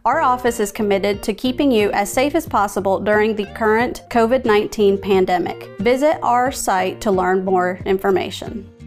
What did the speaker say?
Our office is committed to keeping you as safe as possible during the current COVID-19 pandemic. Visit our site to learn more information.